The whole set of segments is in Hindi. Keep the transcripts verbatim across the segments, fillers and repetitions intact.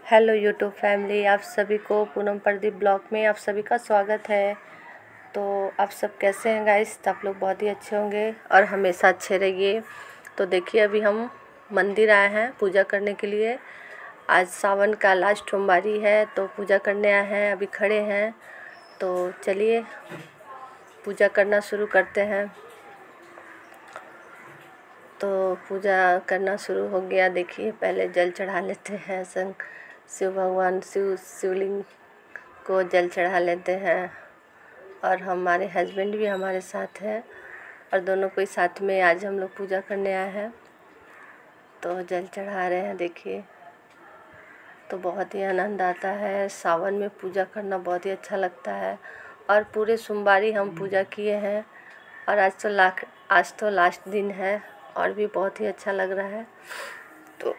हेलो यूट्यूब फैमिली, आप सभी को पूनम प्रदीप ब्लॉग में आप सभी का स्वागत है। तो आप सब कैसे हैं गाइस? तो आप लोग बहुत ही अच्छे होंगे और हमेशा अच्छे रहिए। तो देखिए, अभी हम मंदिर आए हैं पूजा करने के लिए। आज सावन का लास्ट सोमवारी है तो पूजा करने आए हैं, अभी खड़े हैं। तो चलिए पूजा करना शुरू करते हैं। तो पूजा करना शुरू हो गया। देखिए, पहले जल चढ़ा लेते हैं। संग शिव भगवान शिव शिवलिंग को जल चढ़ा लेते हैं और हमारे हस्बैंड भी हमारे साथ हैं और दोनों को साथ में आज हम लोग पूजा करने आए हैं। तो जल चढ़ा रहे हैं। देखिए, तो बहुत ही आनंद आता है। सावन में पूजा करना बहुत ही अच्छा लगता है और पूरे सोमवारी हम पूजा किए हैं और आज तो लाख आज तो लास्ट दिन है और भी बहुत ही अच्छा लग रहा है। तो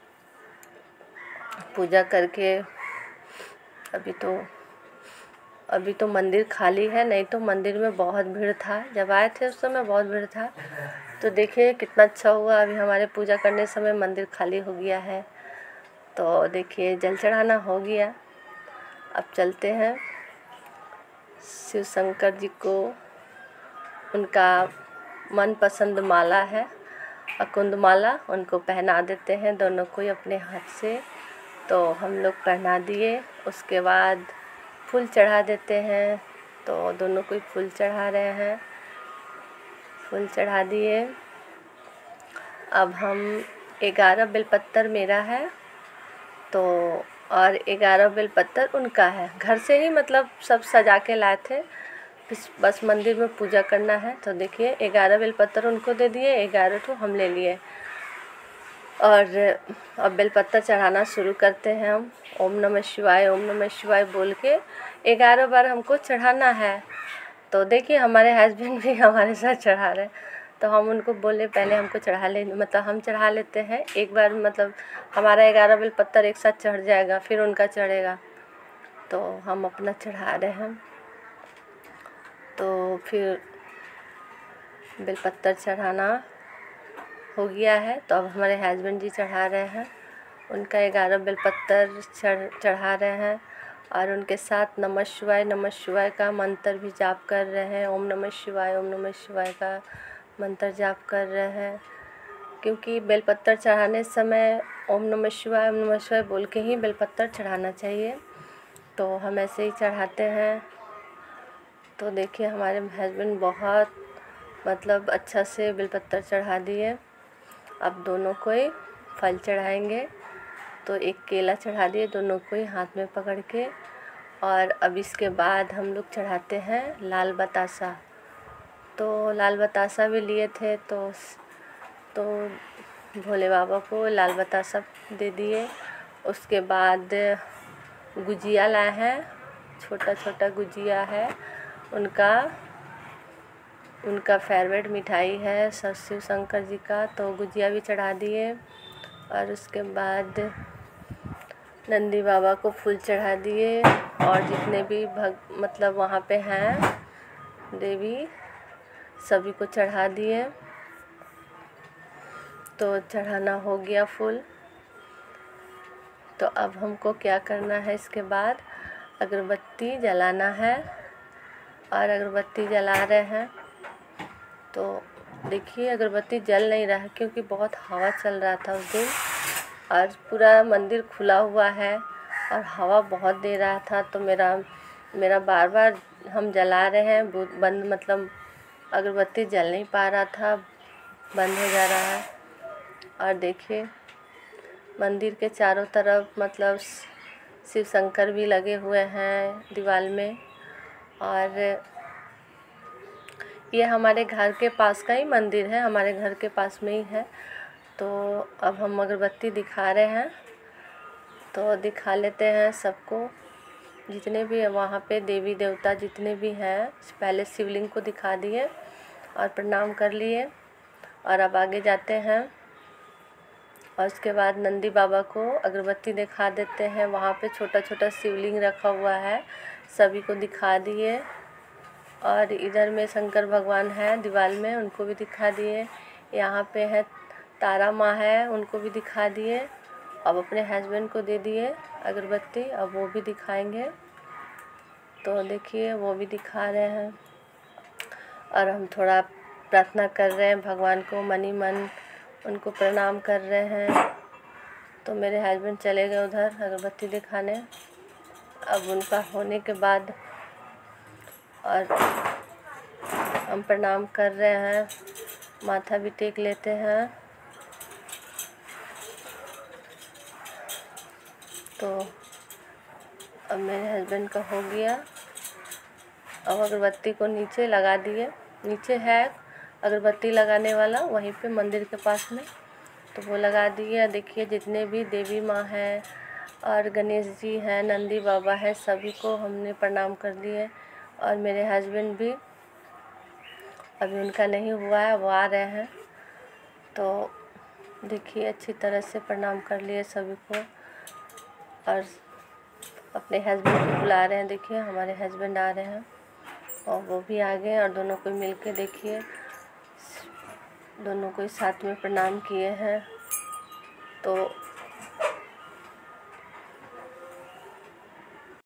पूजा करके अभी तो अभी तो मंदिर खाली है, नहीं तो मंदिर में बहुत भीड़ था। जब आए थे उस समय बहुत भीड़ था। तो देखिए कितना अच्छा हुआ, अभी हमारे पूजा करने समय मंदिर खाली हो गया है। तो देखिए जल चढ़ाना हो गया। अब चलते हैं शिव शंकर जी को, उनका मनपसंद माला है अकुंद माला, उनको पहना देते हैं दोनों को ही अपने हाथ से। तो हम लोग पहना दिए, उसके बाद फूल चढ़ा देते हैं। तो दोनों को ही फूल चढ़ा रहे हैं। फूल चढ़ा दिए। अब हम ग्यारह बेलपत्तर मेरा है तो और ग्यारह बेलपत्तर उनका है। घर से ही मतलब सब सजा के लाए थे, बस मंदिर में पूजा करना है। तो देखिए ग्यारह बेलपत्तर उनको दे दिए, ग्यारह तो हम ले लिए। और अब बेलपत्तर चढ़ाना शुरू करते हैं हम। ओम नमः शिवाय ओम नमः शिवाय बोल के ग्यारह बार हमको चढ़ाना है। तो देखिए हमारे हस्बैंड भी हमारे साथ चढ़ा रहे हैं। तो हम उनको बोले पहले हमको चढ़ा ले, मतलब हम चढ़ा लेते हैं एक बार, मतलब हमारा ग्यारह बेलपत्तर एक साथ चढ़ जाएगा फिर उनका चढ़ेगा। तो हम अपना चढ़ा रहे हैं। तो फिर बेलपत्तर चढ़ाना हो गया है। तो अब हमारे हस्बैंड जी चढ़ा रहे हैं, उनका ग्यारह बेलपत्तर चढ़ चढ़ा रहे हैं और उनके साथ नमः शिवाय नमः शिवाय का मंत्र भी जाप कर रहे हैं। ओम नमः शिवाय ओम नमः शिवाय का मंत्र जाप कर रहे हैं, क्योंकि बेलपत्तर चढ़ाने समय ओम नमः शिवाय ओम नमः शिवाय बोल के ही बेलपत्तर चढ़ाना चाहिए। तो हम ऐसे ही चढ़ाते हैं। तो देखिए हमारे हस्बैंड बहुत मतलब अच्छा से बेलपत्तर चढ़ा दिए। अब दोनों को ही फल चढ़ाएंगे। तो एक केला चढ़ा दिए दोनों को ही हाथ में पकड़ के। और अब इसके बाद हम लोग चढ़ाते हैं लाल बतासा। तो लाल बतासा भी लिए थे तो तो भोले बाबा को लाल बतासा दे दिए। उसके बाद गुजिया लाए हैं, छोटा छोटा गुजिया है, उनका उनका फेवरेट मिठाई है शिव शंकर जी का। तो गुजिया भी चढ़ा दिए और उसके बाद नंदी बाबा को फूल चढ़ा दिए और जितने भी भग मतलब वहाँ पे हैं देवी सभी को चढ़ा दिए। तो चढ़ाना हो गया फूल। तो अब हमको क्या करना है, इसके बाद अगरबत्ती जलाना है और अगरबत्ती जला रहे हैं। तो देखिए अगरबत्ती जल नहीं रहा है क्योंकि बहुत हवा चल रहा था उस दिन और पूरा मंदिर खुला हुआ है और हवा बहुत दे रहा था। तो मेरा मेरा बार बार हम जला रहे हैं बंद, मतलब अगरबत्ती जल नहीं पा रहा था, बंद हो जा रहा है। और देखिए मंदिर के चारों तरफ मतलब शिव शंकर भी लगे हुए हैं दीवार में। और ये हमारे घर के पास का ही मंदिर है, हमारे घर के पास में ही है। तो अब हम अगरबत्ती दिखा रहे हैं। तो दिखा लेते हैं सबको, जितने भी है वहाँ पे देवी देवता जितने भी हैं, पहले शिवलिंग को दिखा दिए और प्रणाम कर लिए। और अब आगे जाते हैं और उसके बाद नंदी बाबा को अगरबत्ती दिखा देते हैं। वहाँ पे छोटा छोटा शिवलिंग रखा हुआ है, सभी को दिखा दिए। और इधर में शंकर भगवान हैं दीवार में, उनको भी दिखा दिए। यहाँ पे है तारा माँ है, उनको भी दिखा दिए। अब अपने हस्बैंड को दे दिए अगरबत्ती, अब वो भी दिखाएंगे। तो देखिए वो भी दिखा रहे हैं और हम थोड़ा प्रार्थना कर रहे हैं भगवान को, मन ही मन उनको प्रणाम कर रहे हैं। तो मेरे हस्बैंड चले गए उधर अगरबत्ती दिखाने। अब उनका होने के बाद और हम प्रणाम कर रहे हैं, माथा भी टेक लेते हैं। तो अब मेरे हस्बैंड का हो गया। अब अगरबत्ती को नीचे लगा दिए, नीचे है अगरबत्ती लगाने वाला वहीं पे मंदिर के पास में, तो वो लगा दिए। देखिए जितने भी देवी माँ हैं और गणेश जी हैं, नंदी बाबा है, सभी को हमने प्रणाम कर दिए। और मेरे हस्बैंड भी, अभी उनका नहीं हुआ है, वो आ रहे हैं। तो देखिए अच्छी तरह से प्रणाम कर लिए सभी को और अपने हस्बैंड को बुला रहे हैं। देखिए हमारे हस्बैंड आ रहे हैं और वो भी आ गए और दोनों को मिल के देखिए दोनों को साथ में प्रणाम किए हैं। तो